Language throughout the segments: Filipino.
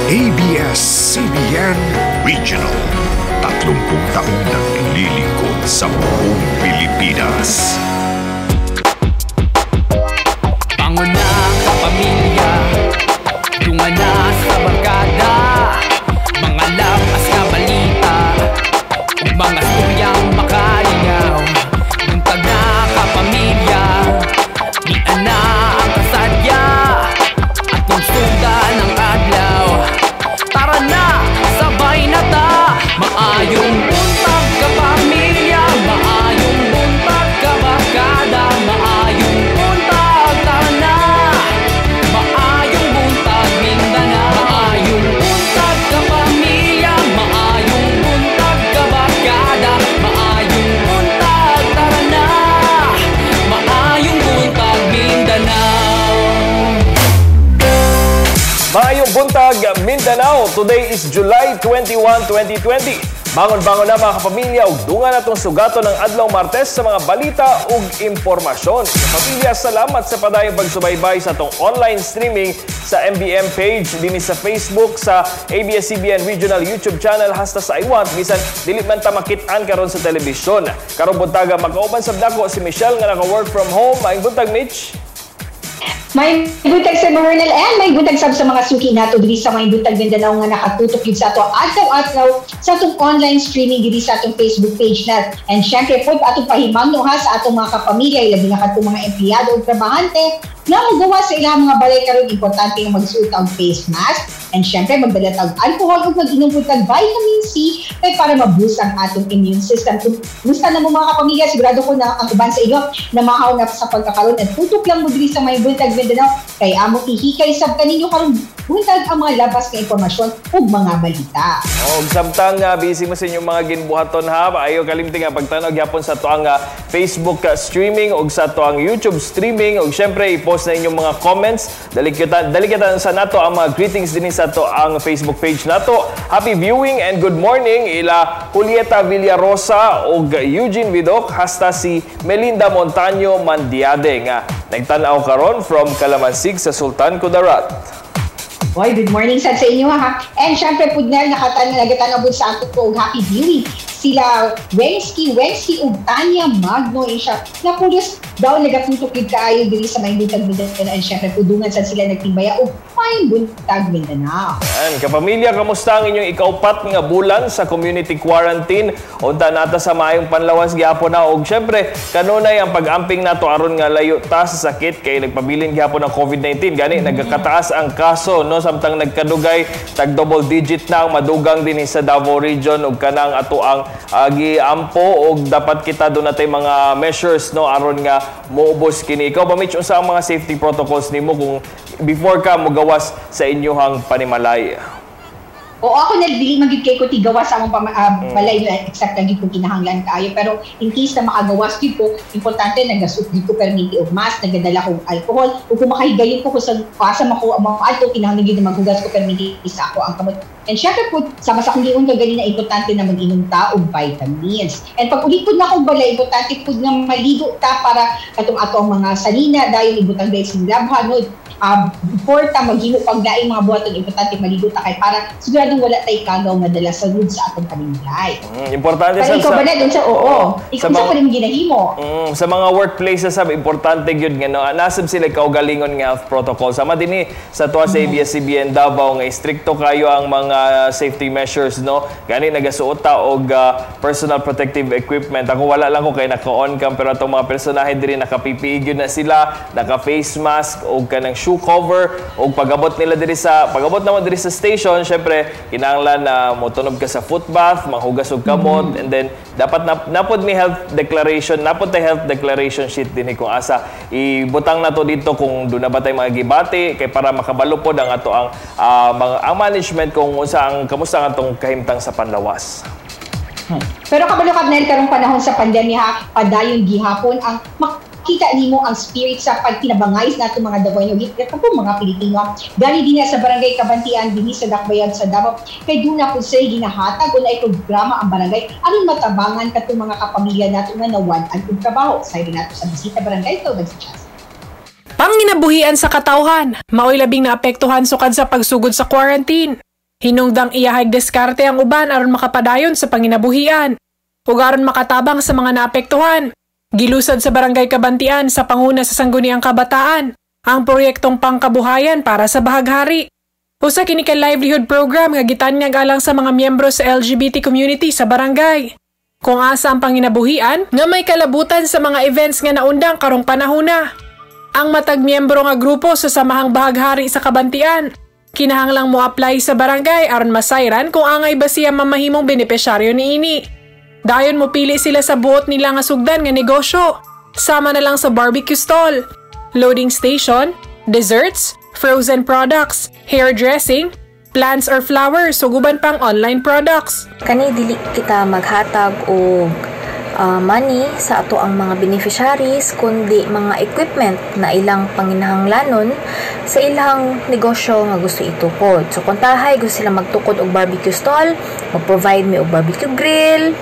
ABS-CBN Regional. 30 taong naglilingkod sa buong Pilipinas. Bangon na kapamilya, tunga na sa barkada, mga lapas na balita, ug mga storyang makalingaw. Buntag na kapamilya, di na ang kasadya, at kung sundan ang adlaw, tara na, sabay na ta. Maayong buntag kapamilya, maayong buntag kabarkada, maayong buntag, tara na. Maayong buntag Mindanao, maayong buntag kapamilya, maayong buntag kabarkada, maayong buntag, tara na. Maayong buntag Mindanao. Maayong buntag Mindanao. Today is July 21, 2020. Bangon-bangon na mga kapamilya ug dunga natong sugaton ng adlaw Martes sa mga balita ug impormasyon. Kapamilya, salamat sa padayong pagsubaybay sa atong online streaming sa MBM page dinhi sa Facebook, sa ABS-CBN Regional YouTube channel hasta sa iWant bisan dili man ta makit-an karon sa telebisyon. Karong buntaga makauban sab nako si Michelle nga naka-work from home. Maayong buntag, Mitch. May buntag sa Bernal and may buntag sa mga suki nato diri sa may buntag Mindanao nga nakatutok yun sa ato adlaw-adlaw sa atong online streaming diri sa atong Facebook page na. And syempre po atong pahimangno ha sa atong mga kapamilya, ilabi na katong mga empleyado o trabahante na magawa sa ilang mga balay karon importante nga magsuot og face mask. And syempre magdala tag alcohol ug mag-inom pud tag vitamin C kay para ma-boost ang atong immune system. Gusto na mo mga kapamilya, sigurado ko na ang uban sa inyo na mahaw na sa pagkakaroon at tutok lang mo diri sa may buntag Mindanao kay amo ihikay sab kaninyo karon buntag ang mga labas nga impormasyon ug mga balita. Og samtang busy mo sa inyong mga ginbuhaton ha, ayo kalimti nga pagtanaw gyapon sa tuang Facebook streaming ug sa tuang YouTube streaming ug syempre i-post na inyong mga comments. Dali kita sa nato ang mga greetings dinhi sa to ang Facebook page nato. Happy viewing and good morning ila Julieta Villarosa ug Eugene Vidok hasta si Melinda Montaño Mandiade nga nagtan-aw karon from Calamansig sa Sultan Kudarat. Boy, good morning sa inyo ha. And syempre pud na nagatanong sa ato ko happy viewing sila Wensky ug Tanya Magno siya. Na curious daw nagatutok gid kaayo diri sa may buntag Mindanao and syempre pudungan sa sila nagtimbaya og fine buntag Mindanao. Yan, kapamilya, kamusta ang inyong ikaupat nga bulan sa community quarantine? Unta nata sa maayong panlawas gyapon na og syempre kanunay ang pag-amping nato aron nga layo ta sa sakit kay nagpabilin gyapon ng COVID-19. Gani nagkataas ang kaso no samtang nagkadugay tag double digit na ang madugang dinhi sa Davao region ug kanang ato ang giampo og dapat kita doon natay mga measures no aron nga moubos kini. Ikaw ba Mitch, unsa ang mga safety protocols nimo kung before ka mogawas sa inyong panimalay? O ako nagdili magid kay ko tigawas sa among balay na exact lagi ko kinahanglan kaayo pero in case na makagawas gid ko importante nagasut gid ko perminti og mask, nagadala ko alcohol ug kung makahigayon ko sa pasa mako among adto kinahanglan gid na maghugas ko perminti sa ako ang kamot. And syempre po sama sa kung ka ganina importante na mag-inom ta og vitamins. And pag ulit po na akong balay importante po nga maligo ta para katong ato ang mga salina dayon ibutang dahil sa labhan no. Before ta maghimo pagdaing mga buhaton importante maligo ta kay para siguradong wala tay kagaw nga dala sa road sa atong pamilya. Importante sa ikaw ba na dun sa ikaw sa pa rin ginahimo. Sa mga workplaces sab importante gyud nga no nasab sila kaugalingon nga health protocol sama dinhi sa tuwa sa ABS-CBN Davao nga istrikto kayo ang mga safety measures no. Gani nagasuot ta og personal protective equipment. Ako wala lang ko kay naka-on cam pero atong mga personahe diri naka-PPE gyud na sila, naka-face mask og kanang shoe cover o pag-abot naman diri sa station, syempre kinahanglan na motunog ka sa foot bath, manghugas og kamot, and then dapat napod mi health declaration sheet din kung asa ibutang nato dito kung doon na ba tay mga gibati kay para makabalo pod ang ato ang management kung kamusta ang atong kahimtang sa panlawas. Pero kabalo Nel karong panahon sa pandemya padayon gihapon ang kita nimo ang spirit sa pagtinabangay nato mga Davaoño katong mga Pilipino. Dali din sa barangay Kabantian dinhi sa Dakbayan sa Davao kay duna pud say ginahatag o naay programa ang barangay aron matabangan katong mga kapamilya nato nga nawan-an og trabaho. Sayri nato sa bisita barangay to nagsuggest. Panginabuhian sa katawhan, mao'y labing naapektuhan sukad sa pagsugod sa quarantine. Hinungdang iyahag diskarte ang uban aron makapadayon sa panginabuhian ug aron makatabang sa mga naapektuhan. Gilusad sa Barangay Kabantian sa panguna sa Sangguniang Kabataan ang proyektong pangkabuhayan para sa bahaghari. Usa kini ka livelihood program nga gitanyag alang sa mga miyembro sa LGBT community sa barangay. Kung asa ang panginabuhian nga may kalabutan sa mga events nga naundang karong panahona. Ang matag miyembro nga grupo sa Samahang Bahaghari sa Kabantian kinahanglang mo apply sa barangay aron masayran kung angay ba siya mamahimong benepisyaryo niini. Dayon mo pili sila sa buot nila nga sugdan nga negosyo. Sama na lang sa barbecue stall, loading station, desserts, frozen products, hairdressing, plants or flowers ug uban pang online products. Kani dili kita maghatag og money sa ato ang mga beneficiaries kundi mga equipment na ilang panginahanglanon sa ilang negosyo nga gusto itukod. So kung tahay gusto sila magtukod og barbecue stall, mag-provide mi og barbecue grill,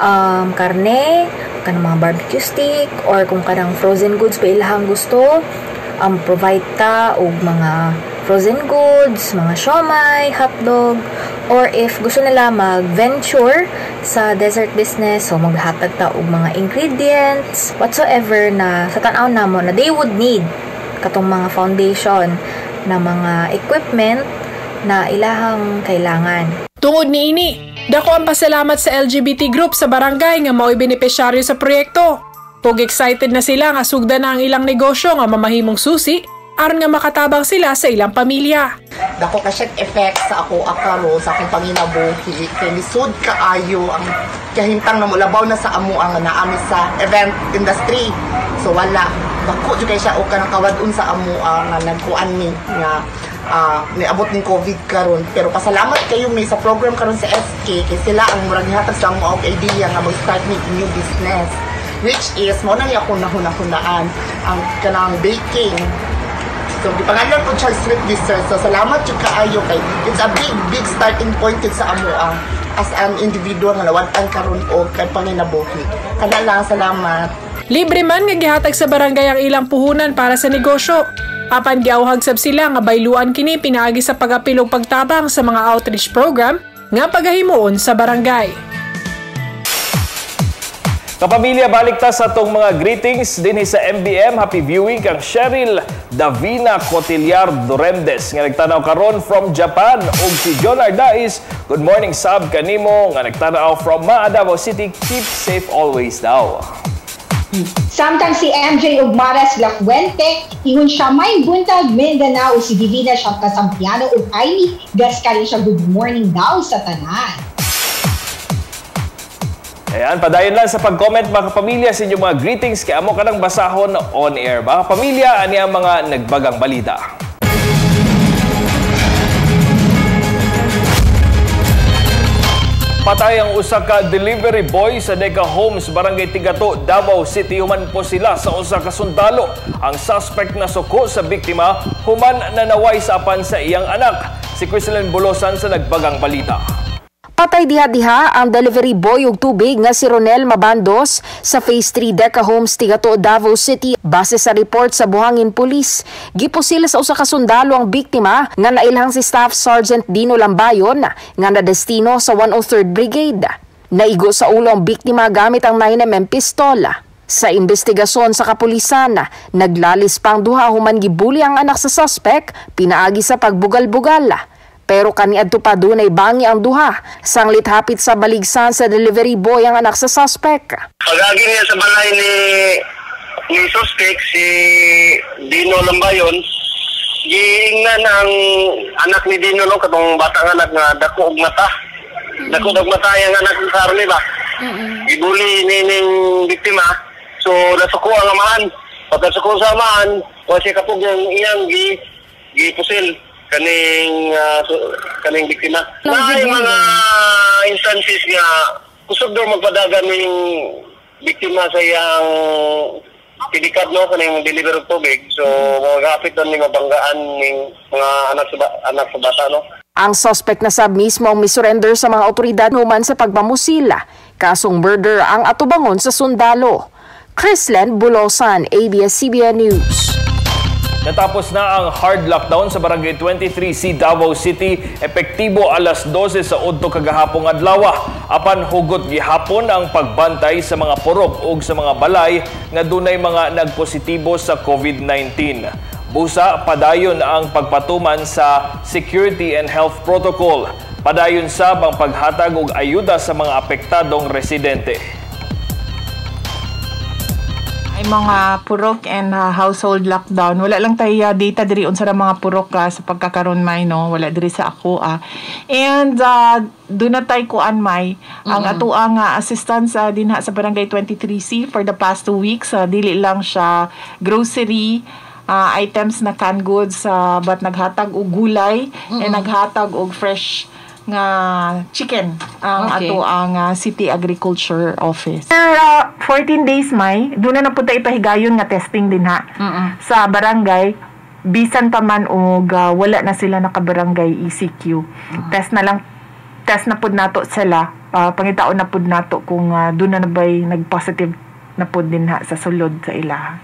karne, kanang mga barbecue stick, or kung kanang frozen goods pa ilahang gusto, provide ta og mga frozen goods, mga siomai, hotdog, or if gusto nila mag-venture sa dessert business, so maghatag ta og mga ingredients, whatsoever na sa tanaw namo na they would need katong mga foundation na mga equipment na ilahang kailangan. Tungod niini, dako ang pasalamat sa LGBT group sa barangay nga mao'y benepisyaryo sa proyekto. Ug excited na sila nga sugdan na ang ilang negosyo nga mamahimong susi aron nga makatabang sila sa ilang pamilya. Dako ka siya effect sa ako akaro sa akong panginabuhi kay lisod kaayo ang kahintang na mulabaw na sa amo ang naami sa event industry. So wala dako jud kay siya o kanang kawadun sa amo nga nagkuan ni nga niabot ning COVID karon. Pero pasalamat kayo may sa program karon sa SK kay sila ang murag gihatag sa amo og idea nga mag-start ni new business, which is mo na ni ako nahuna-hunaan ang kanang baking. So, di pangalan ko siya street dessert. So, salamat yung kaayo kay it's a big starting point sa amo as an individual nga nawatan karon o kay panginabuhi. Kana lang, salamat. Libre man nga gihatag sa barangay ang ilang puhunan para sa negosyo. Apan giawhag sab sila nga bayluan kini pinaagi sa pag-apil ug pagtabang sa mga outreach program nga pagahimuon sa barangay. Kapamilya, balik ta sa itong mga greetings din sa MBM. Happy viewing kang Cheryl Davina Cotillar Duremdes nga nagtanaw karon from Japan, ug si John Ardais. Good morning sab kanimo nga nagtanaw from Davao City. Keep safe always daw. Samtang si MJ Ugmaras Lafuente, ingon siya may buntag Mindanao, si Divina siya kasampiano ug Aini Gascali siya good morning daw sa tanan. Ayan, padayon lang sa pag-comment mga kapamilya sa inyong mga greetings kay amo kanang basahon on air. Mga kapamilya, ani ang mga nagbagang balita. Patay ang usa ka delivery boy sa Deca Homes, Barangay Tigato, Davao City. Human po sila sa usa ka sundalo. Ang suspect na suko sa biktima, human nanaway sa apan sa iyang anak. Si Crislin Bulosan sa nagbagang balita. Patay diha-diha ang delivery boy ug tubig nga si Ronel Mabandos sa Phase 3 Deca Homes, Tigato, Davao City. Base sa report sa Buhangin Police, gipusil sa usa ka sundalo ang biktima nga nailhang si Staff Sergeant Dino Lambayon nga nadestino sa 103rd Brigade. Naigo sa ulo ang biktima gamit ang 9mm pistol. Sa investigasyon sa kapulisan, naglalis pang duha human gibuli ang anak sa suspect pinaagi sa pagbugal-bugal. Pero kaniadto pa dunay bangi ang duha, sanglit hapit sa baligsan sa delivery boy ang anak sa suspect. Pagagi niya sa balay ni suspect, si Dino Lambayon, giingnan ang anak ni Dino, no, katong batang anak nga dako og mata. Dako og mata ang anak ni Carly ba? Ibuli ning biktima, so nasuko ang amahan. Pagkasuko sa amahan, kasi kapag iyang gipusil kaning biktima. May mga instances nga kusog daw magpadagan ng biktima sa iyang pidikat, no, kaning deliver og tubig. So magapit daw ni mabanggaan ning mga anak sa bata, no. Ang suspect na sab mismo ang misurrender sa mga otoridad human sa pagmamusila. Kasong murder ang atubangon sa sundalo. Crislin Bulosan, ABS-CBN News. Natapos na ang hard lockdown sa Barangay 23C, Davao City, epektibo alas 12 sa udto kagahapong adlaw. Apan hugot gihapon ang pagbantay sa mga purok ug sa mga balay nga dunay mga nagpositibo sa COVID-19. Busa, padayon ang pagpatuman sa security and health protocol. Padayon sab ang paghatag og ayuda sa mga apektadong residente. Ay mga purok and household lockdown. Wala lang tayo data diri unsa ra mga purok sa pagkakaron may no. Wala diri sa ako And do na tayo kuan may ang ato ang assistance dinha sa Barangay 23C for the past 2 weeks. Dili lang siya grocery items na canned goods but naghatag og gulay and naghatag og fresh nga chicken ang ato ang City Agriculture Office. 14 days may doon na punta ipahigayon nga testing din sa barangay bisan pa man og wala na sila nakabarangay ECQ. Test na pud nato sila pangitaon na pud nato kung doon na bay nag-positive na pud din sa sulod sa ilaha.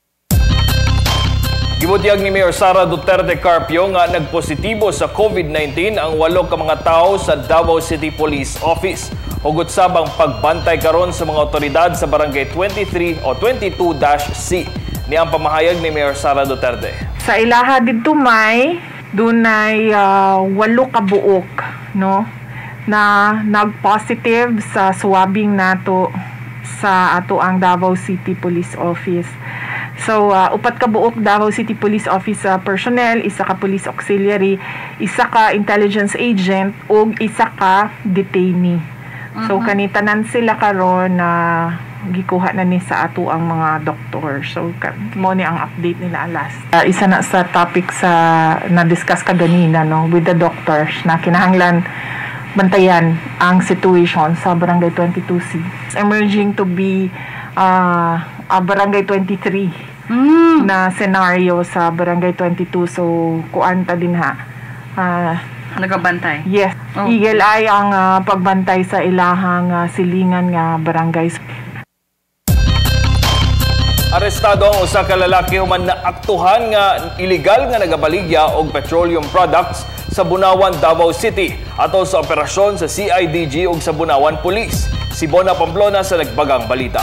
Gibutiyag ni Mayor Sara Duterte Carpio nga nagpositibo sa COVID-19 ang 8 ka mga tao sa Davao City Police Office. Hugot sabang pagbantay karon sa mga otoridad sa Barangay 23 o 22-C. Ni ang pamahayag ni Mayor Sara Duterte. Sa ilaha didto may dunay 8 ka buok no na nag-positive sa swabbing nato sa ato ang Davao City Police Office. So, 4 ka buok Davao City Police Office personnel, 1 ka police auxiliary, 1 ka intelligence agent, ug 1 ka detainee. So, kanitanan sila karon na gikuha na ni sa ato ang mga doktor. So, mo ni ang update nila last. Isa na sa topic sa na-discuss kaganina no, with the doctors na kinahanglan bantayan ang situation sa Barangay 22C. It's emerging to be Barangay 23 na scenario sa Barangay 22. So, kuanta din nagabantay? Yes. Eagle Eye ang pagbantay sa ilahang silingan nga barangays. Arestado ang usa ka lalaki human na aktuhan nga iligal nga nagabaligya og petroleum products sa Bunawan, Davao City atol sa operasyon sa CIDG ug sa Bunawan Police. Si Bona Pamplona sa nagbagang balita.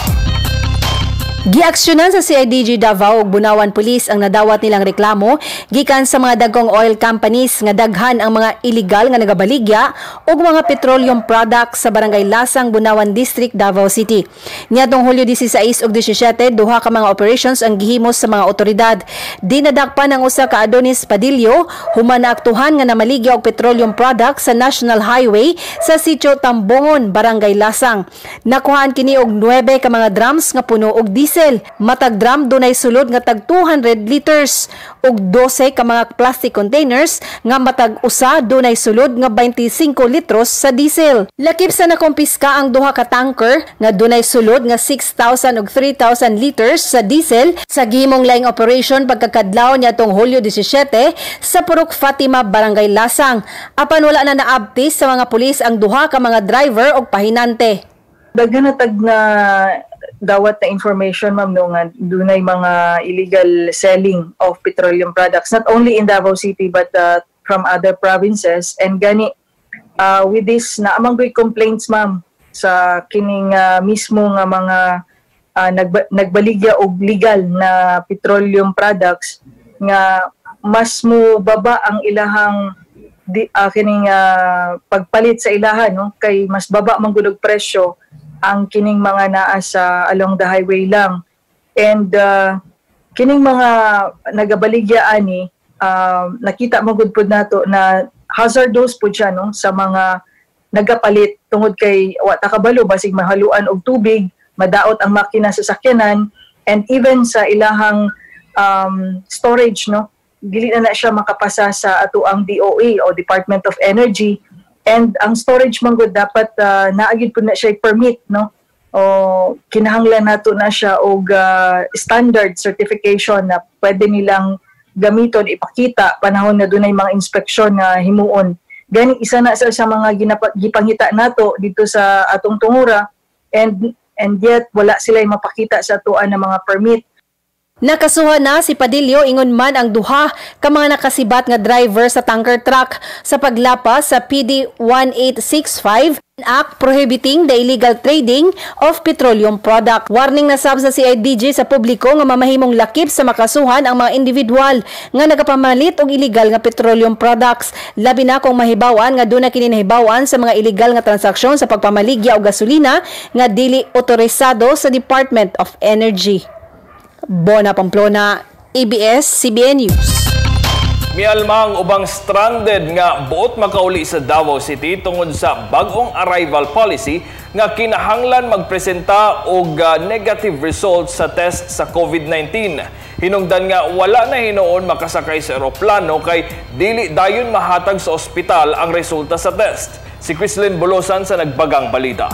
Giaksyonan sa CIDG Davao ug Bunawan Police ang nadawat nilang reklamo gikan sa mga dagkong oil companies nga daghan ang mga illegal nga nagabaligya ug mga petroleum products sa Barangay Lasang, Bunawan District, Davao City. Niadtong Hulyo 16 ug 17, duha ka mga operations ang gihimos sa mga otoridad. Dinadakpan ang usa ka Adonis Padillo human na aktuhan nga namaligya og petroleum products sa National Highway sa Sitio Tambongon, Barangay Lasang. Nakuhaan kini og 9 ka mga drums nga puno og diesel. Matag drum dunay sulod nga tag 200 liters ug 12 ka mga plastic containers nga matag usa dunay sulod nga 25 litros sa diesel. Lakip sa nakompiska ang duha ka tanker nga dunay sulod nga 6,000 ug 3,000 liters sa diesel sa gihimong laing operation pagkakadlaw niadtong Hulyo 17 sa Purok Fatima, Barangay Lasang. Apan wala na naabtis sa mga pulis ang duha ka mga driver ug pahinante. Daghan na tag na dawat na information ma'am no nga dunay mga illegal selling of petroleum products not only in Davao City but from other provinces, and gani with this na among complaints ma'am sa kining mismo nga mga nagbaligya og legal na petroleum products nga mas mo baba ang ilahang kining pagpalit sa ilahan no kay mas baba man gud og presyo ang kining mga naa sa along the highway lang. And kining mga nagabaligya ani nakita mo gud pud nato na hazardous pud siya no sa mga nagapalit tungod kay wa ta kabalo basig mahaluan og tubig, madaot ang makina sa sakyanan, and even sa ilahang storage no dili na siya makapasa sa ato ang DOE o Department of Energy. And ang storage man gud dapat naagid pud na siya permit no o kinahanglan nato na siya og standard certification na pwede nilang gamiton ipakita panahon na dunay mga inspeksyon na himuon. Gani isa na sa mga gipangita nato dito sa atong tungura, and yet wala sila mapakita sa atuan ng mga permit. Nakasuhan na si Padillo ingon man ang duha ka mga nakasibat nga driver sa tanker truck sa paglapas sa PD 1865 Act prohibiting the illegal trading of petroleum product. Warning na sab sa CIDG sa publiko nga mamahimong lakip sa makasuhan ang mga individual nga nagapamalit og illegal nga petroleum products. Labi na kung mahibawan nga doon na kini nahibawan sa mga illegal nga transaksyon sa pagpamaligya og gasolina nga dili otorisado sa Department of Energy. Bona Pamplona, ABS-CBN News. Mialmang ubang stranded nga buot makauli sa Davao City tungod sa bagong arrival policy nga kinahanglan magpresenta og negative results sa test sa COVID-19. Hinungdan nga wala na hinuon makasakay sa eroplano kay dili dayon mahatag sa ospital ang resulta sa test. Si Chrislyn Bolosan sa nagbagang balita.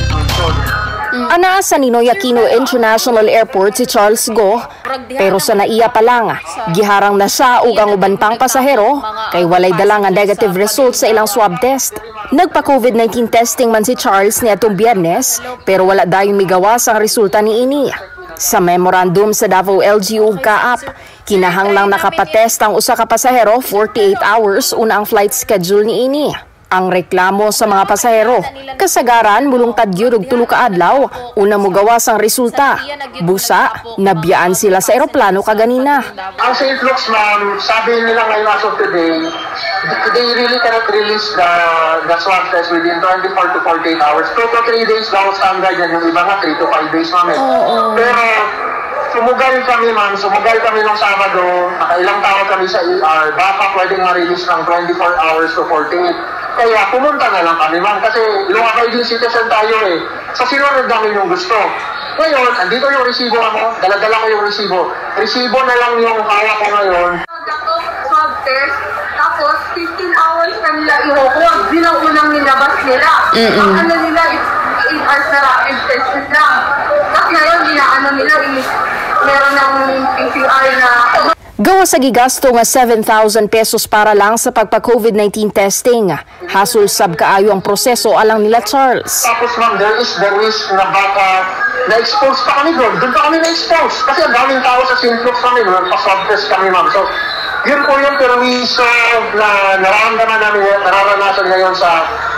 Ana sa Ninoy Aquino International Airport si Charles Go, pero sa naiya pa lang, giharang na siya ug ang uban pang pasahero kay walay dala nga negative results sa ilang swab test. Nagpa-COVID-19 testing man si Charles niadtong Biyernes, pero wala dayon migawas ang resulta niini. Sa memorandum sa Davao LGU Kaap, kinahanglang nakapatest ang usa ka pasahero 48 hours una ang flight schedule niini. Ang reklamo sa mga pasahero, kasagaran mulungtad gyud og 3 ka adlaw una mo gawas ang resulta. Busa, nabiyaan sila sa eroplano kaganina. Ang St. Luke's, ma'am, sabi nila ngayon as of today, they really cannot release the swab test within 24 to 48 hours. 2 to 3 days daw standard yan, yung iba nga 3 to 5 days, ma'am. Pero sumugal kami, ma'am. Sumugal kami nung Sabado. Nakailang tao kami sa ER. Baka pwedeng ma-release ng 24 hours to 48. Kaya pumunta na lang kami, ma'am. Kasi lumabay din citizen tayo eh. Sa sinunod namin yung gusto. Ngayon, andito yung resibo ako. Dala-dala ko yung resibo. Resibo na lang yung hawak ko ngayon. Swab test. Tapos, 15 hours na nila i-hold. Bilang unang nilabas nila. Ang ano nila, 8 hours na rapid test lang. Tapos ngayon, ginaano nila, meron ng PCR na... Gawa sa gigasto nga 7,000 pesos para lang sa pagpa-COVID-19 testing. Hasul sab kaayo ang proseso alang nila Charles. Tapos ma'am, there is the risk na baka na-expose pa kami doon. Doon pa kami na-expose. Kasi ang daming tao sa St. Luke's kami, pa-swab test kami ma'am. So, yun po yung permiso na nararamdaman namin, nararanasan ngayon sa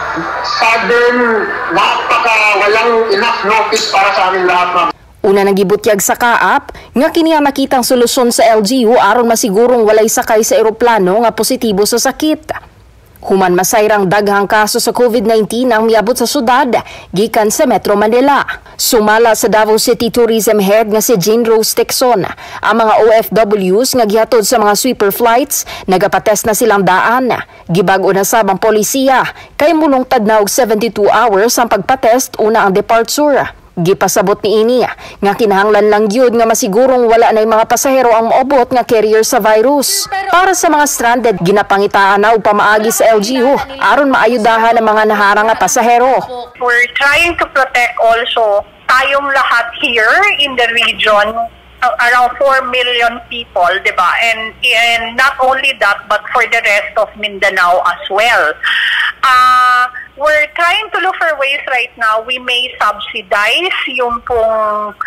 sudden, walang enough notice para sa amin lahat ma'am. Una nagibutyag sa Kaap, nga kini ang makitang solusyon sa LGU aron masigurong walay sakay sa eroplano nga positibo sa sakit. Human masayrang daghang kaso sa COVID-19 ang miabot sa syudad, gikan sa Metro Manila. Sumala sa Davao City Tourism Head nga si Jane Rose Texon, ang mga OFWs nga gihatod sa mga sweeper flights, nagapatest na silang daan. Gibag-o na sab ang polisiya, kay mulungtad na og 72 hours ang pagpatest una ang departure. Gipasabot ni ini nga kinahanglan lang gyud nga masigurong wala na mga pasahero ang moabot nga carrier sa virus. Para sa mga stranded, ginapangitaan na og pamaagi sa LGU aron maayudahan ang mga naharang nga pasahero. We're trying to protect also tayong lahat here in the region, around 4 million people, diba? And not only that, but for the rest of Mindanao as well. We're trying to look for ways right now. We may subsidize yung pong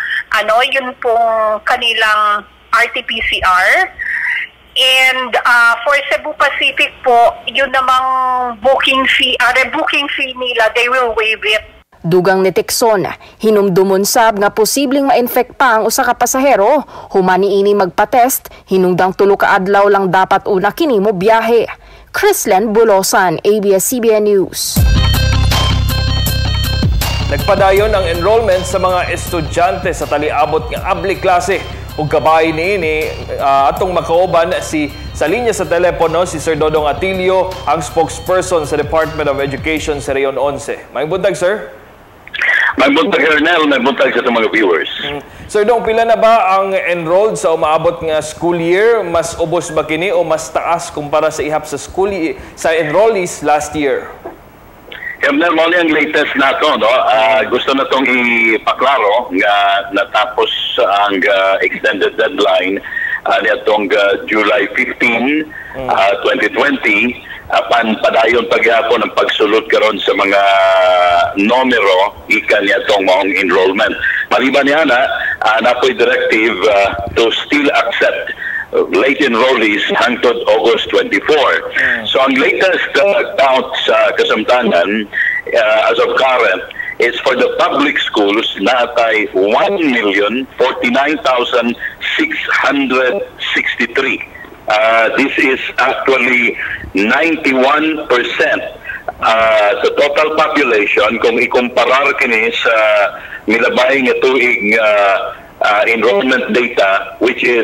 kanilang RT-PCR. And for Cebu Pacific po, yun namang booking fee nila, they will waive it. Dugang ni Texon, hinumdumon sab nga posibleng ma-infect pa ang usa ka pasahero, humani ini magpa-test, hinungdang 3 ka adlaw lang dapat una kini mo biyahe. Chrislyn Bolosan, ABS-CBN News. Nagpadayon ang enrollment sa mga estudyante sa taliabot nga abli klase ug kabay niini atong makauban sa linya sa telepono si Sir Dodong Atilio, ang spokesperson sa Department of Education sa Reyon 11. May buntag, sir. May buntag, Hernel. May buntag sa mga viewers. Sir Dong, pila na ba ang enrolled sa umaabot nga school year? Mas ubos ba kini o mas taas kumpara sa ihap sa sa enrollees last year? Hernel, mo ang latest na ito, no? Gusto na itong ipaklaro nga natapos ang extended deadline nitong July 15, 2020. Padayon pagyapon ang pagsulod karon sa mga numero ikan niya itong mga enrollment. Maliban niya na, napoy directive to still accept late enrollees hangtod August 24. So ang latest count sa kasamtangan as of current is for the public schools natay 1,049,663. This is actually 91% sa total population kung ikumparar kini sa milabay nga tuig enrollment data, which is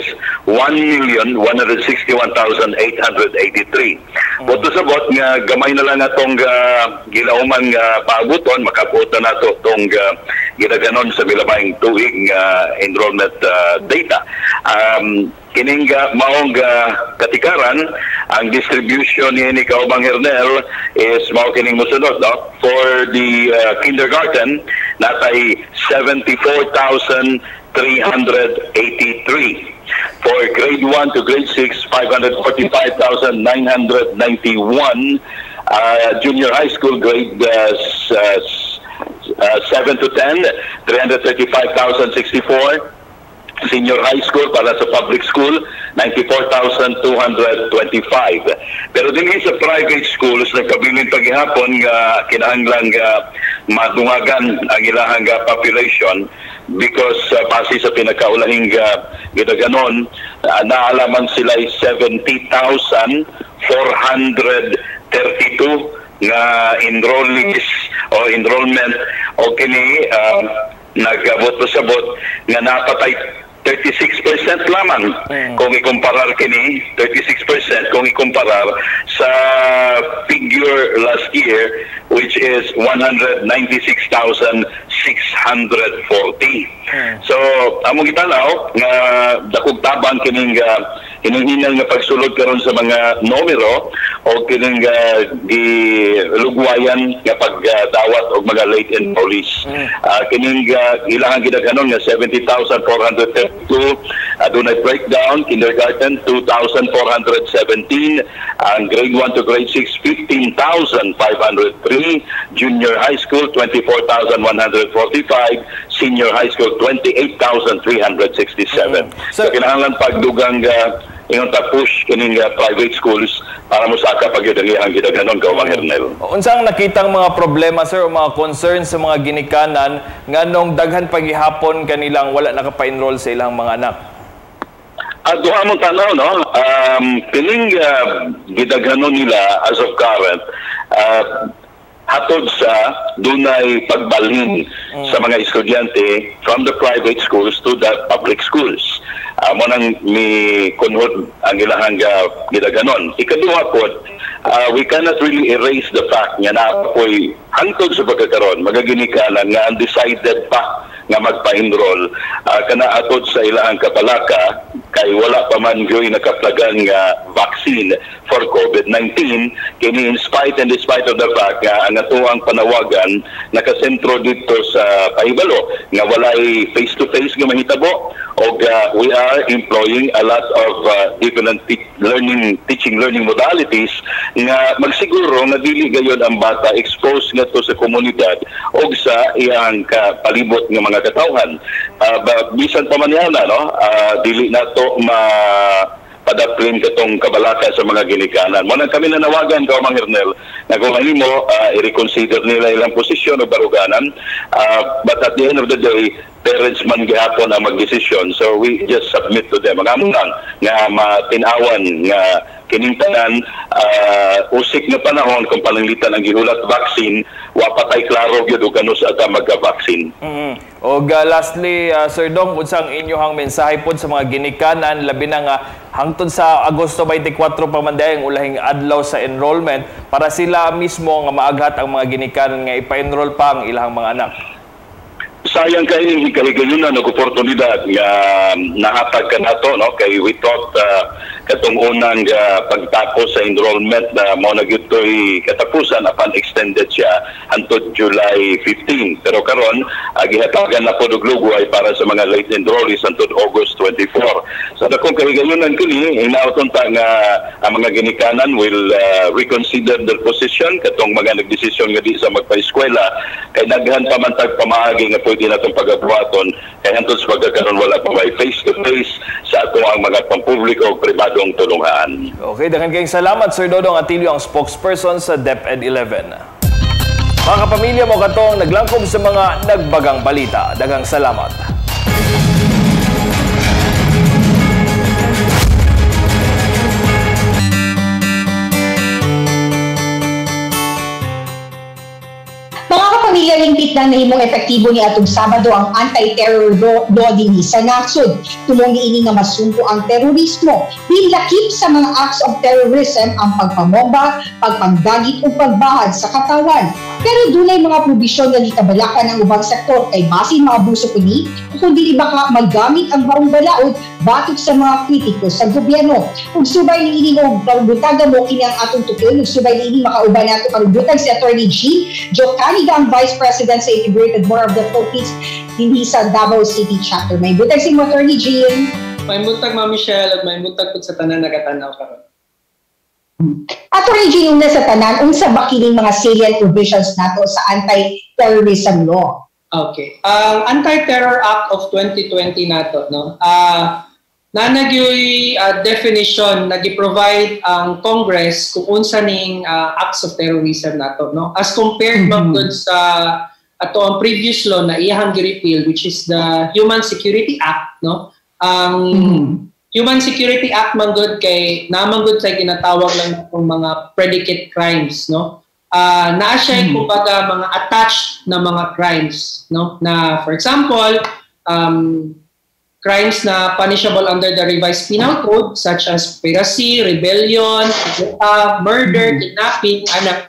1,161,883. Buto sa bot nga gamay na lang atong gilauman nga paabuton, makabuto na to itong ginaganon sa milabayng tuig enrollment data. Kining maong katikaran, ang distribution ni Kaubang Hernel is mao kining mosunod, no? For the kindergarten, natay 74,383. For grade 1 to grade 6, 545,991. Junior high school grade 7 to 10, 335,064. Senior high school para sa public school, 94,225. Pero din sa private schools, nagkabilin paghihapon nga kinahanglang madungagan ang ilahang population because base sa pinakaulahing ginaganon, naalaman sila 70,432 nga enrollees o enrollment o kini nagabot sa bot nga napatay 36% lamang kung ikumparar kini 36% kung ikumparar sa figure last year, which is 196,640. So among gitanaw nga dakog tabang kining hinunghinang nga pagsulod karon sa mga numero o kining gilugwayan nga pagdawat og mga late enrollees. Kining ilang gidaganon nga 70,432. Adunay breakdown, kindergarten 2,417, ang grade 1 to grade 6 15,503, junior high school 24,145, senior high school 28,367. So kinahanglan pagdugang ingon ta push kining private schools para mosaka pagyudang gidaganon Kaubang Hernel. Unsang nakitang mga problema sir o mga concerns sa mga ginikanan nganong daghan paghihapon kanilang wala nakapa-enroll sa ilang mga anak? Duha mong tanaw, no? Kining gidaganon nila as of current, hatod sa dunay pagbalhin sa mga estudyante from the private schools to the public schools. Mo nang mi kunhod ang ilahang gidaganon. Ikaduha po, we cannot really erase the fact nga napoy hangtod sa pagkakaroon magaginikanan nga undecided pa nga magpa-enroll kana atod sa ilahang kabalaka kay wala pa man gyoy nakaplagan nga vaccine for COVID-19 kini in spite and despite of the fact nga ang atuang panawagan nakasentro dito sa pahibalo nga walay face-to-face nga mahitabo og we are employing a lot of different teaching learning modalities nga magsiguro nga dili gayud ang bata exposed nga to sa komunidad og sa iyang palibot nga mga katawhan. Bisan pa man yan, no? Dili na to padaplin katong kabalaka sa mga ginikanan. Mo nang kami nanawagan Kaubang Hernel na kung mo i-reconsider nila ilang posisyon o baruganan, but at the end of the day parents man gihapon ang magdesisyon, so we just submit to them. Ang lang nga matinawan nga kining tanan usik nga panahon kung palanglitan ang gihulat vaccine wa patay klaro gyud og kanus ata magka-vaccine. Og lastly Sir Dong, unsang inyohang mensahe pod sa mga ginikanan labi na nga hangtod sa Agosto 24 pa man ang ulahing adlaw sa enrollment para sila mismo nga maaghat ang mga ginikanan nga ipa-enroll pa ang ilang mga anak? Sayang kayo yung kahigayon na nag-oportunidad nga nahatag ka na to, no? Kay we thought katong unang pagtapos sa enrollment na mo na gyudtoy katapusan apan extended siya hangtod July 15. Pero karon gihatagan na pod og lugway para sa mga late enrollees hangtod August 24. Sa dakong kahigayonan kini hinaoton ta nga ang mga ginikanan will reconsider their position katong mga nagdesisyon nga di sa magpa-eskwela kay daghan pa man tag pamaagi nga pwede natong pagabuhaton kay hangtod sa pagkakaroon wala pa may face-to-face sa ato ang mga pampubliko o pribadong tulungan. Okay, daghang kayong salamat Sir Dodong Atilio, ang spokesperson sa DepEd 11. Mga kapamilya mo katong naglangkob sa mga nagbagang balita. Daghang salamat. Pamilya lingkit na nahimong epektibo ni atong Sabado ang anti-terror law dinhi sa nasod. Tumong niini nga masumpo ang terorismo. Bilakip sa mga acts of terrorism ang pagpamomba, pagpanggagit o pagbahad sa katawan. Pero dunay mga probisyon nga gitabalakan ang ubang sektor kay basin mga abuso kini kung dili baka magamit ang baong balaod batok sa mga kritiko sa gobyerno. Ug subay niini og pagbutaga mo kini ang atong tukiyon, ug subay niini makauban nato pagbutag si Attorney G. Joe Caniga, ang Vice President sa Integrated Board of the Philippines hindi sa Davao City Chapter. May butag si Attorney G. May butag Ma'am Michelle at may butag po sa tanan nagatanaw karon. Attorney G, una sa tanan, unsa ba kining mga salient provisions nato sa anti-terrorism law? Okay. Ang Anti-Terror Act of 2020 nato, no? Nanagyoy definition na gi-provide ang Congress kung unsa ning acts of terrorism nato, no? As compared magud sa ato ang previous law na iyang gi-repeal, which is the Human Security Act, no? Human Security Act manggod kay namanggod sa ginatawag lang ng mga predicate crimes, no? Naa siya kumbaga mga attached na mga crimes, no? Na for example, crimes na punishable under the revised penal code such as piracy, rebellion, murder, kidnapping,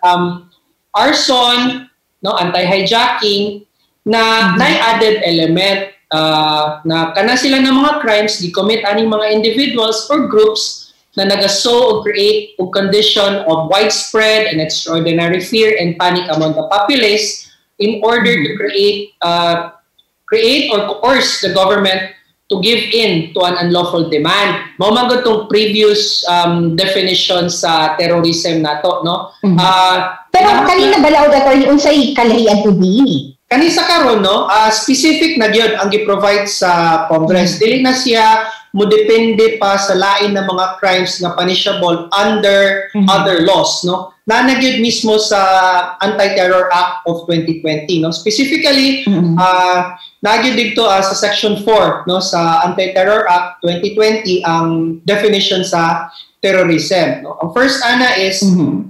arson, no, anti-hijacking na added element na kana sila ng mga crimes gi-commit aning mga individuals or groups na nagasow o create o condition of widespread and extraordinary fear and panic among the populace in order to create or coerce the government to give in to an unlawful demand. Mao man gud tong previous definition sa terrorism nato, no? Pero kanina balaod attorney unsay kalahian po dinhi? Kani sa karon, no, specific na gyud ang gi-provide sa Congress. Dili na siya mo depende pa sa lain na mga crimes nga punishable under other laws, no? Nanagyud mismo sa Anti-Terror Act of 2020, no? Specifically, nagyud dito sa Section 4, no, sa Anti-Terror Act 2020 ang definition sa terrorism, no? Ang first ana is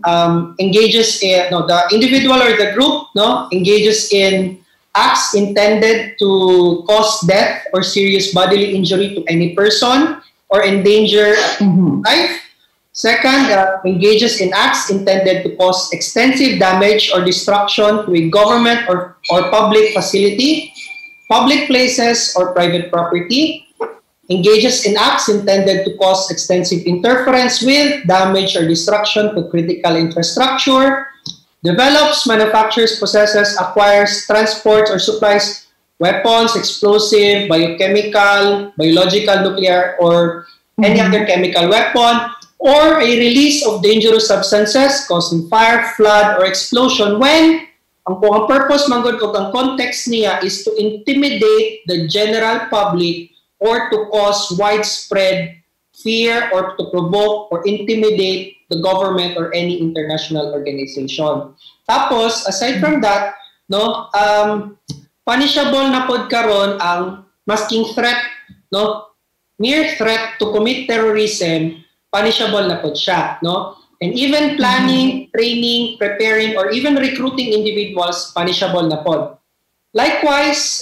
engages in the individual or the group, no, engages in acts intended to cause death or serious bodily injury to any person or endanger life. Second, engages in acts intended to cause extensive damage or destruction to a government or public facility, public places or private property. Engages in acts intended to cause extensive interference with, damage, or destruction to critical infrastructure, develops, manufactures, possesses, acquires, transports, or supplies weapons, explosive, biochemical, biological, nuclear, or any other chemical weapon, or a release of dangerous substances causing fire, flood, or explosion when ang purpose manggod o ang context niya is to intimidate the general public or to cause widespread fear or to provoke or intimidate the government or any international organization. Tapos, aside from that, no, punishable na pod karon ang masking threat, no, mere threat to commit terrorism, punishable na pod siya, no? And even planning, training, preparing, or even recruiting individuals, punishable na pod. Likewise,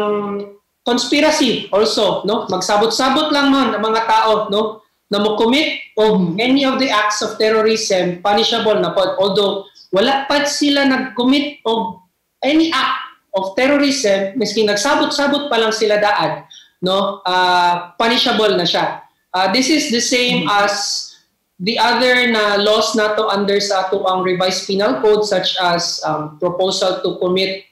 conspiracy also, no? Magsabot-sabot lang nun ang mga tao, no, na mo-commit of any of the acts of terrorism, punishable na po. Although wala pa sila nag-commit of any act of terrorism, miski nagsabot-sabot pa lang sila daan, no, punishable na siya. This is the same as the other na laws nato under sa ato ang revised penal code, such as proposal to commit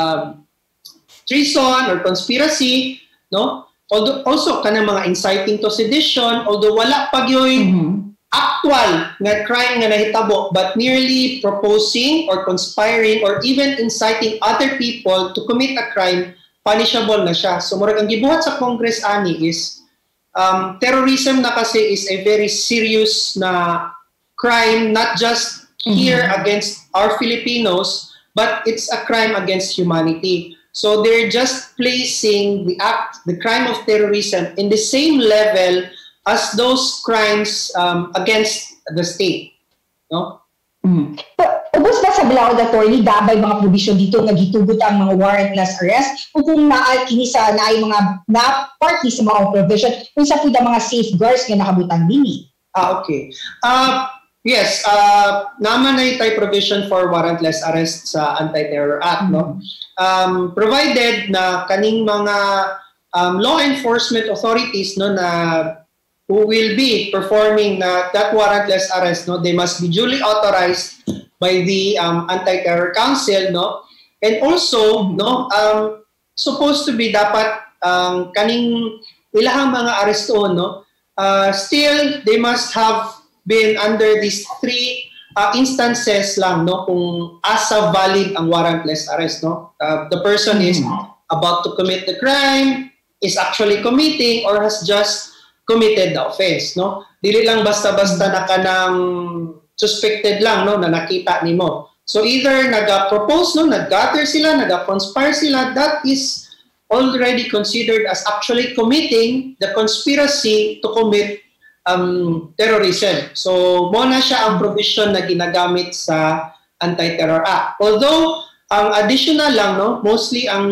treason or conspiracy, no? Although also kanang mga inciting to sedition, although wala pa yung actual nga crime nga nahitabo, but merely proposing or conspiring or even inciting other people to commit a crime, punishable na siya. So murag ang gibuhat sa Congress ani is terrorism na kasi is a very serious na crime, not just here against our Filipinos, but it's a crime against humanity. So they're just placing the crime of terrorism in the same level as those crimes against the state. No? Ubos ba sa Balaod Attorney, dabay mga provision dito nga gitugot ang mga warrantless arrest o kung naay mga na-party sa mga provision kung sa po mga safeguards nga nakabutang dini? Okay. Yes, naman na tayo provision for warrantless arrest sa Anti-Terror Act, no? Provided na kaning mga law enforcement authorities, no, na who will be performing that warrantless arrest, no, they must be duly authorized by the Anti-Terror Council, no, and also, no, supposed to be dapat kaning ilahang mga arestoon, no, still they must have been under these three instances lang, no, kung asa valid ang warrantless arrest, no. The person is about to commit the crime, is actually committing, or has just committed the offense, no. Dili lang basta-basta na kanang suspected lang, no, na nakita nimo. So either naga-propose, no, nag-gather sila, naga-conspire sila, that is already considered as actually committing the conspiracy to commit terrorism. So mo na siya ang provision na ginagamit sa Anti-Terror Act. Although ang additional lang, no, mostly ang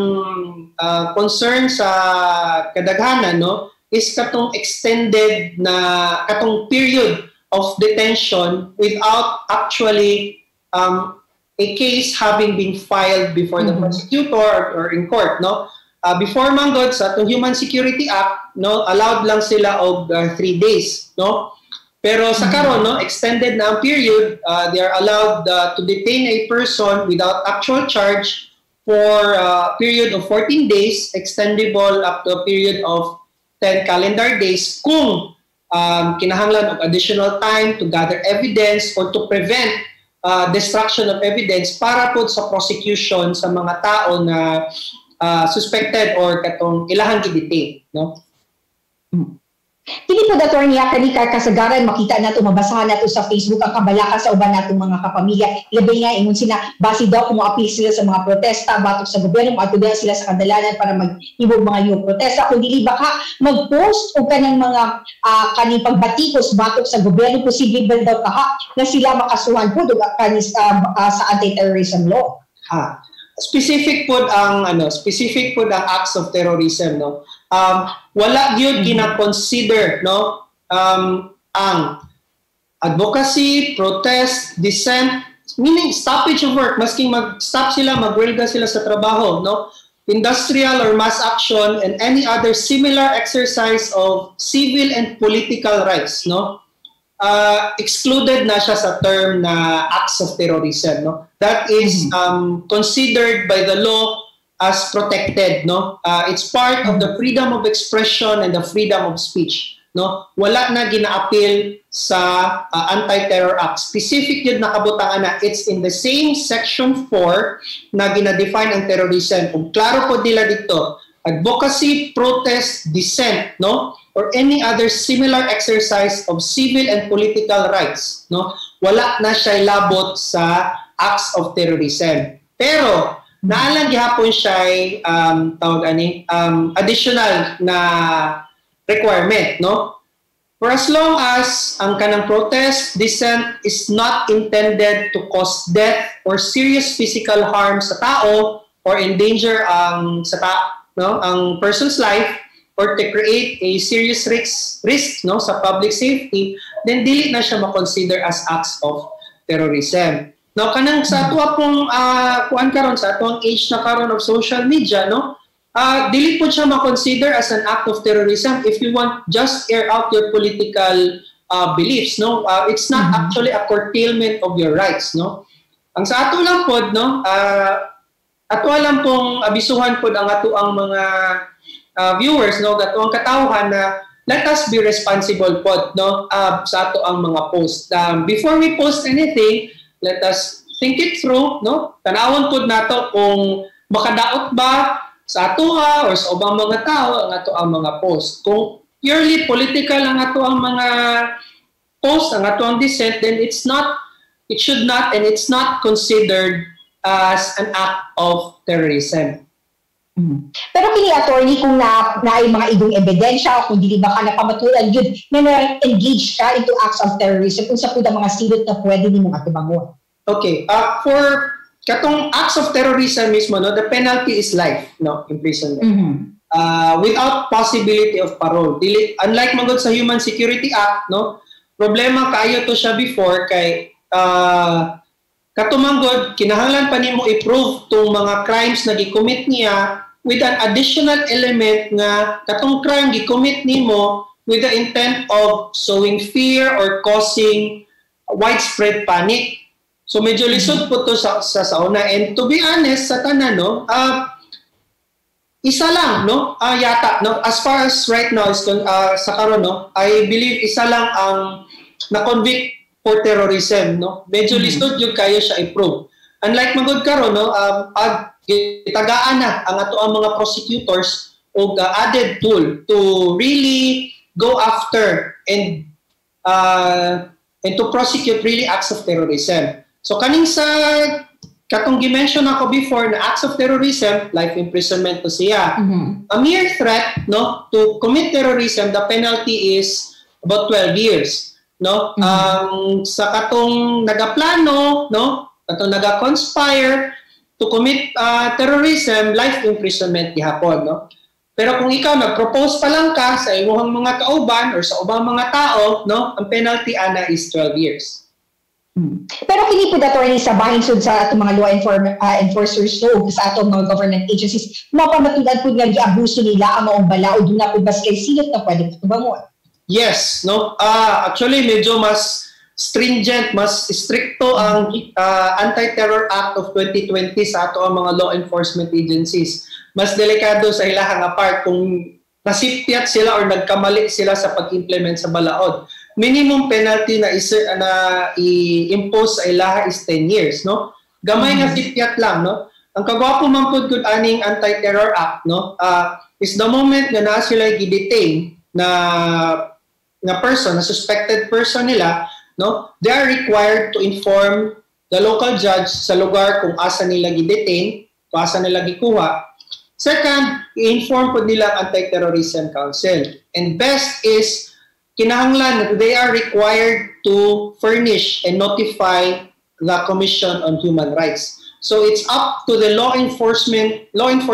concern sa kadaghanan, no, is katong extended na katong period of detention without actually a case having been filed before the prosecutor or in court, no. Before manggod sa atong Human Security Act, no, allowed lang sila og 3 days, no. Pero sa karon, no, extended na ang period, they are allowed to detain a person without actual charge for a period of 14 days, extendable up to a period of 10 calendar days kung kinahanglan of additional time to gather evidence or to prevent destruction of evidence para po sa prosecution sa mga tao na suspected or katong ilahang i-detain, no? Kini po Attorney, kani kasagaran makita nato, mabasahan nato sa Facebook ang kabalaka sa uban natong mga kapamilya. Labi nga ingon sila base daw kung appeal sila sa mga protesta batok sa gobyerno, maatudan sila sa kadalanan para maghibog mga yung protesta. Kung dili baka mag-post o kanang mga kaning pagbatikos batok sa gobyerno, posible daw kaha na sila makasuhan po kani sa anti-terrorism law. Specific po ang acts of terrorism, no. Wala gyud gina-consider, no, ang advocacy, protest, dissent, meaning stoppage of work, masking mag-stop sila, magwelga sila sa trabaho, no, industrial or mass action, and any other similar exercise of civil and political rights, no, excluded na siya sa term na acts of terrorism, no. That is considered by the law as protected, no. It's part of the freedom of expression and the freedom of speech, no. Wala na gina-appeal sa Anti-Terror Act. Specific yun nakabutangan na it's in the same section 4 na gina-define ang terrorism. Kung klaro po nila dito, advocacy, protest, dissent, no, or any other similar exercise of civil and political rights, no, wala na siya labot sa acts of terrorism. Pero naalang gihapon siya additional na requirement, no? For as long as ang kanang protest, dissent is not intended to cause death or serious physical harm sa tao or endanger ang person's life or to create a serious risk, no, sa public safety, then dili na siya ma-consider as acts of terrorism. Now, kanang sa ato pong kuan karon sa atong age na karon of social media, no, dili po siya ma-consider as an act of terrorism if you want just air out your political beliefs, no? It's not actually a curtailment of your rights, no? Ang sa ato lang po, no? Ato lang pong abisuhan po ang ato ang mga viewers, no? Ato ang katawhan na let us be responsible po, no? Sa ato ang mga post. Before we post anything, let us think it through, no? Tanawon po nato kung makadaot ba sa ato or sa ubang mga tao ang ato ang mga post. Kung purely political ang ato ang mga post, ang ato ang dissent, then it should not and it's not considered as an act of terrorism. Pero kini attorney kung naay mga igong ebidensya o kung dili ba ka napamatulan yun na engage ka into acts of terrorism kung sa mga silot na pwede nimong atibangon. Okay, for katong acts of terrorism mismo, no, the penalty is life, no, imprisonment. Without possibility of parole. Unlike magod sa Human Security Act, no, problema kaayo to siya before kay katumanggod kinahanglan pa nimo i-prove tong mga crimes na gi-commit niya with an additional element nga katong crime gi-commit nimo with the intent of sowing fear or causing widespread panic. So medyo lisod po to sa una. And to be honest, sa tanan, no, isa lang, no, yata, no, as far as right now, sa karon, no, I believe isa lang ang na-convict for terrorism, no. Medyo lisod yung kayo siya i-prove. Unlike magod karon, no, itagaan na ang ato ang mga prosecutors og added tool to really go after and to prosecute really acts of terrorism. So kaning sa katong gi-mention ako before na acts of terrorism, life imprisonment to siya. A mere threat, no, to commit terrorism, the penalty is about 12 years, no. Sa katong nagaplano, no, katong naga-conspire to commit terrorism, life imprisonment gihapon, no. Pero kung ikaw nag-propose pa lang ka sa imong mga kauban or sa ubang mga tao, no, ang penalty ana is 12 years. Pero kini po attorney sa bahinsod sa atong mga law enforcers no sa atong mga government agencies mapamatudan po nga giabuso nila ang maong bala o duna po baskay silot na pwede tubangon. Yes, no. Actually medyo mas stringent, mas stricto ang Anti-Terror Act of 2020 sa ato ang mga law enforcement agencies. Mas delikado sa ilahang part kung nasipyat sila or nagkamali sila sa pag-implement sa balaod. Minimum penalty na i-impose sa ilaha is 10 years, no? Gamay nga sipyat lang, no? Ang kagwapo man pud gud aning Anti-Terror Act, no? Is the moment nga na sila gi-detain na person, na suspected person nila, no? They are required to inform the local judge sa lugar kung asa nila gi-detain, kung asa nila gikuha. Second, i-inform po nila ang Anti-Terrorism Council. And best is kinahanglan they are required to furnish and notify the Commission on Human Rights. So it's up to the law enforcement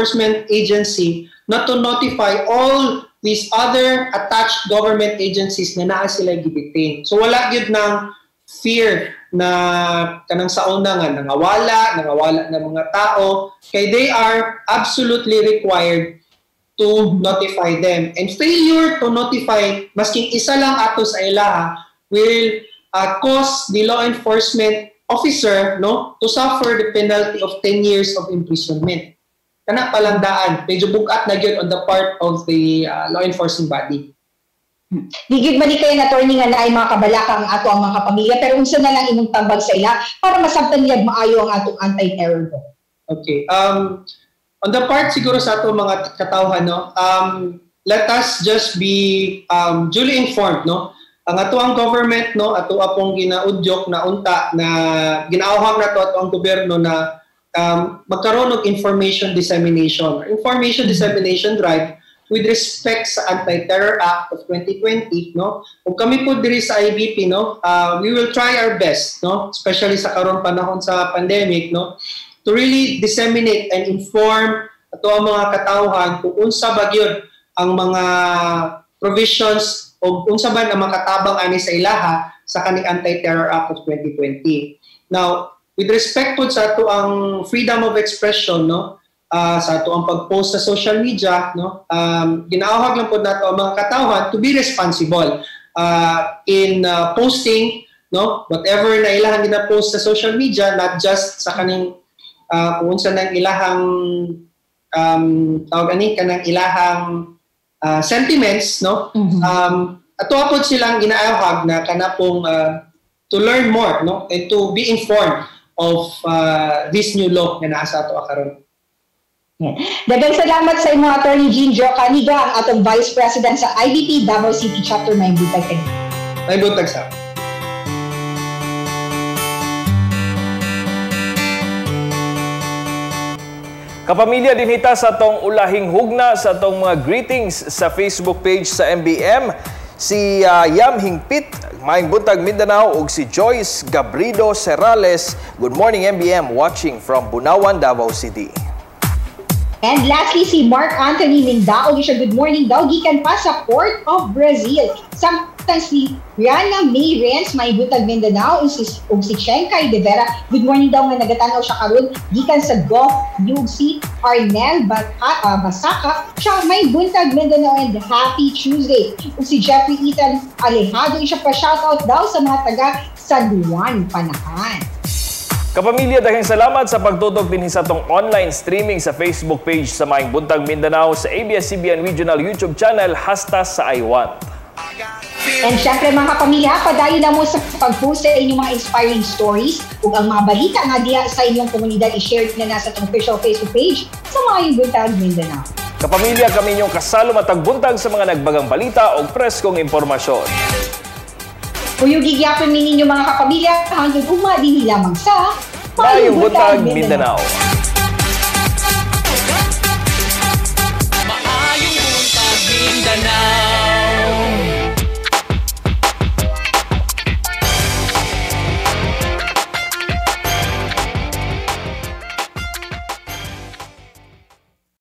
agency not to notify all these other attached government agencies na naa sila gidetain. So wala gyud nang fear na kanang sauna nga nangawala ng mga tao kay they are absolutely required to notify them. And failure to notify, masking isa lang ato sa ilaha, will cause the law enforcement officer, no, to suffer the penalty of 10 years of imprisonment. Kana palandaan, medyo bugat na yun on the part of the law enforcing body. Digid man kayo na attorney nga naay mga kabalaka ang ato ang mga pamilya, pero unsa na lang imong tambag sa ila para masabtan nila maayo ang atong anti-terror law. Okay. On the part siguro sa ato mga katawhan, no, let us just be duly informed, no. Ang ato ang government, no, ato apong ginaudyok na unta na ginaawhag na to ato ang gobyerno na magkaroon og information dissemination drive with respect sa Anti-Terror Act of 2020, no. Kung kami po diri sa IBP, no, we will try our best, no, especially sa karon panahon sa pandemic, no, to really disseminate and inform ato ang mga katawhan kung unsa ba gyud ang mga provisions o unsa ba ang makatabang ani sa ilaha sa kaning Anti-Terror Act of 2020. Now, with respect po sa ato ang freedom of expression, no, sa ato ang pag-post sa social media, no? Ginaawhag lang po nato ang mga katawhan to be responsible in posting, no? Whatever na ilahang gina-post sa social media, not just sa kaning kung saan ang ilahang tawag ani kanang ilahang sentiments, no? Ato po silang ginaawhag na kanapong to learn more, no? And to be informed of this new law na nasa ato karon. Daghang salamat sa imo, Attorney Jean Jo Caniga, ang atong Vice President sa IBP Davao City Chapter 9 Butag. May butag sa. Kapamilya, dinhita sa tong ulahing hugna sa tong mga greetings sa Facebook page sa MBM. Si Yam Hingpit, Maayong Buntag Mindanao, ug si Joyce Gabrido Serrales. Good morning MBM, watching from Bunawan, Davao City. And lastly, si Mark Anthony Mindao, siya good morning daw, gikan pa sa Port of Brazil. Samtang si Rihanna May Renz, may Buntag Mindanao, ug si Chenkay De Vera, good morning daw nga nagatanaw siya karon gikan sa Gulf. Ug si Arnel Basaka, siya may Buntag Mindanao and happy Tuesday. Ug si Jeffrey Ethan Alejado, siya pa shoutout daw sa mga taga San Juan, Panakan. Kapamilya, daghang salamat sa pagtutok din sa tong online streaming sa Facebook page sa Maayong Buntag Mindanao, sa ABS-CBN Regional YouTube channel, hasta sa I Want. And syempre mga kapamilya, padayon na mo sa pag-post sa inyong mga inspiring stories ug ang mga balita nga diya sa inyong komunidad i-share na nasa tong official Facebook page sa Maayong Buntag Mindanao. Kapamilya, kami inyong kasalo matag buntag sa mga nagbagang balita o preskong impormasyon. Kuyog gigyapon ninyo mga kapamilya, hanggang ugma din lamang sa Maayong Buntag Mindanao.